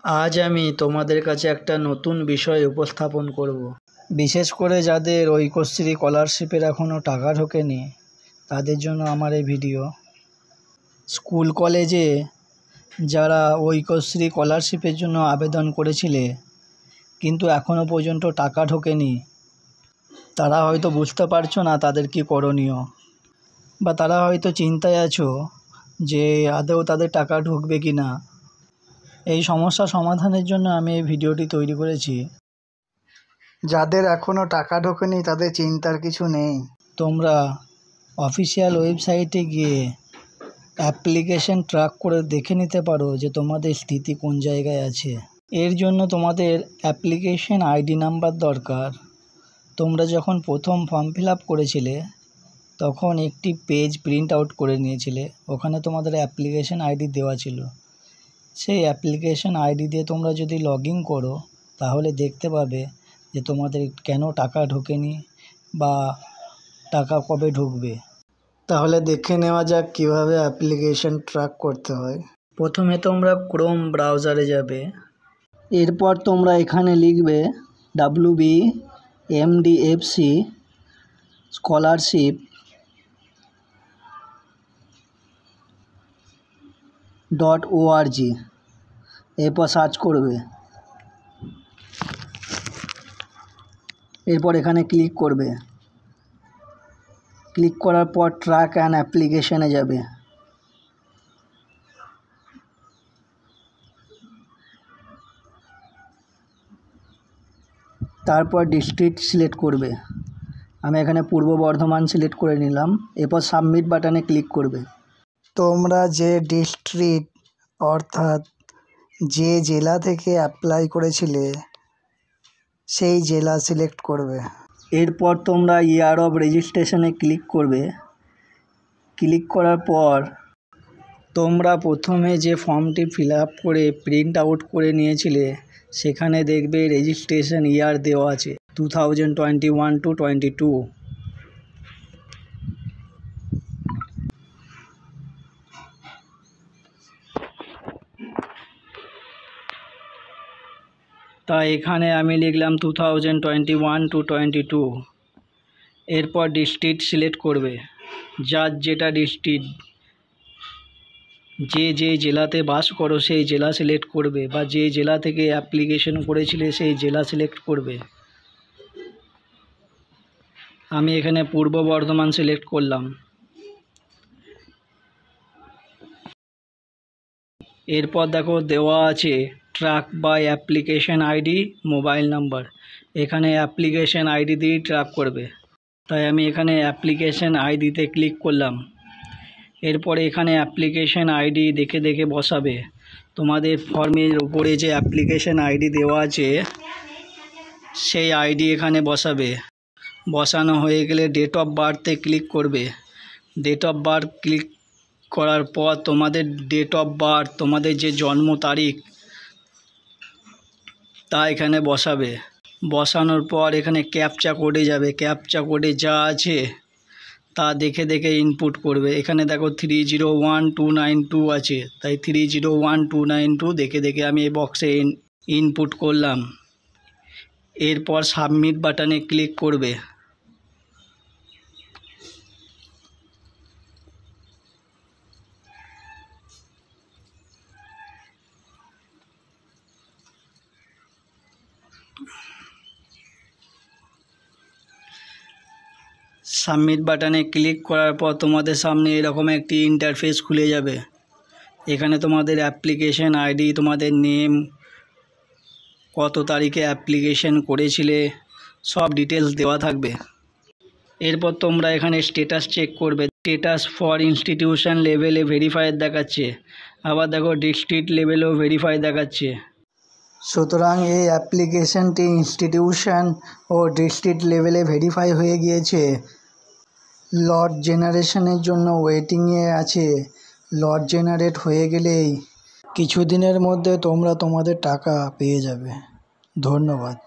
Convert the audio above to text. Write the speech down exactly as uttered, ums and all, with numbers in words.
আজ আমি তোমাদের কাছে একটা নতুন বিষয় উপস্থাপন করব। বিশেষ করে যাদের ঐক্যশ্রী স্কলারশিপের এখনও টাকা ঢোকেনি তাদের জন্য আমার এই ভিডিও। স্কুল কলেজে যারা ঐক্যশ্রী স্কলারশিপের জন্য আবেদন করেছিলে কিন্তু এখনও পর্যন্ত টাকা ঢোকেনি, তারা হয়তো বুঝতে পারছো না তাদের কি করণীয়, বা তারা হয়তো চিন্তায় আছো যে আদৌ তাদের টাকা ঢুকবে কি না। এই সমস্যা সমাধানের জন্য আমি এই ভিডিওটি তৈরি করেছি। যাদের এখনও টাকা ঢোকেনি তাদের চিন্তার কিছু নেই। তোমরা অফিসিয়াল ওয়েবসাইটে গিয়ে অ্যাপ্লিকেশন ট্র্যাক করে দেখে নিতে পারো যে তোমাদের স্থিতি কোন জায়গায় আছে। এর জন্য তোমাদের অ্যাপ্লিকেশন আইডি নাম্বার দরকার। তোমরা যখন প্রথম ফর্ম ফিল আপ করেছিলে তখন একটি পেজ প্রিন্ট আউট করে নিয়েছিলে, ওখানে তোমাদের অ্যাপ্লিকেশন আইডি দেওয়া ছিল। সেই অ্যাপ্লিকেশন আইডি দিয়ে তোমরা যদি লগ ইন করো তাহলে দেখতে পাবে যে তোমাদের কেন টাকা ঢোকেনি বা টাকা কবে ঢুকবে। তাহলে দেখে নেওয়া যাক কীভাবে অ্যাপ্লিকেশন ট্র্যাক করতে হয়। প্রথমে তোমরা ক্রোম ব্রাউজারে যাবে, এরপর তোমরা এখানে লিখবে W B M D F C scholarship dot O R G, এরপর সার্চ করবে। এরপর এখানে ক্লিক করবে। ক্লিক করার পর ট্র্যাক অ্যান্ড অ্যাপ্লিকেশনে যাবে। তারপর ডিস্ট্রিক্ট সিলেক্ট করবে। আমি এখানে পূর্ব বর্ধমান সিলেক্ট করে নিলাম। এরপর সাবমিট বাটনে ক্লিক করবে। তোমরা যে ডিস্ট্রিক্ট অর্থাৎ যে জেলা থেকে অ্যাপ্লাই করেছিলে সেই জেলা সিলেক্ট করবে। এরপর তোমরা ইয়ার অফ রেজিস্ট্রেশনে ক্লিক করবে। ক্লিক করার পর তোমরা প্রথমে যে ফর্মটি ফিল আপ করে প্রিন্ট আউট করে নিয়েছিলে সেখানে দেখবে রেজিস্ট্রেশন ইয়ার দেওয়া আছে two thousand twenty one to twenty two. তাই এখানে আমি লিখলাম two thousand twenty one to twenty two. এরপর ডিস্ট্রিক্ট সিলেক্ট করবে। যার যেটা ডিস্ট্রিক্ট, যে যে জেলাতে বাস করো সেই জেলা সিলেক্ট করবে, বা যে জেলা থেকে অ্যাপ্লিকেশন করেছিলে সেই জেলা সিলেক্ট করবে। আমি এখানে পূর্ব বর্ধমান সিলেক্ট করলাম। এরপর দেখো দেওয়া আছে track by application ID mobile number. এখানে অ্যাপ্লিকেশন আইডি দিয়েই ট্র্যাক করবে, তাই আমি এখানে অ্যাপ্লিকেশন আইডিতে ক্লিক করলাম। এরপরে এখানে অ্যাপ্লিকেশন আইডি দেখে দেখে বসাবে। তোমাদের ফর্মের উপরে যে অ্যাপ্লিকেশন আইডি দেওয়া আছে সেই আইডি এখানে বসাবে। বসানো হয়ে গেলে ডেট অফ বার্থে ক্লিক করবে। ডেট অফ বার্থ ক্লিক করার পর তোমাদের ডেট অফ বার্থ, তোমাদের যে জন্ম তারিখ তা এখানে বসাবে। বসানোর পর এখানে ক্যাপচা কোডে যাবে। ক্যাপচা কোডে যা আছে তা দেখে দেখে ইনপুট করবে। এখানে দেখো three zero one two nine two আছে, তাই three zero one two nine two দেখে দেখে আমি এই বক্সে ইনপুট করলাম। এরপর সাবমিট বাটনে ক্লিক করবে। সাবমিট বাটনে ক্লিক করার পর তোমাদের সামনে এরকম একটি ইন্টারফেস খুলে যাবে। এখানে তোমাদের অ্যাপ্লিকেশন আইডি, তোমাদের নেম, কত তারিখে অ্যাপ্লিকেশন করেছিলে সব ডিটেলস দেওয়া থাকবে। এরপর তোমরা এখানে স্ট্যাটাস চেক করবে। স্ট্যাটাস ফর ইনস্টিটিউশন লেভেলে ভেরিফাইড দেখাচ্ছে, আবার দেখো ডিস্ট্রিক্ট লেভেলেও ভেরিফাই দেখাচ্ছে। সুতরাং এই অ্যাপ্লিকেশনটি ইনস্টিটিউশন ও ডিস্ট্রিক্ট লেভেলে ভেরিফাই হয়ে গিয়েছে। লট জেনারেশনের জন্য ওয়েটিংয়ে আছে। লট জেনারেট হয়ে গেলেই কিছুদিনের মধ্যে তোমরা তোমাদের টাকা পেয়ে যাবে। ধন্যবাদ।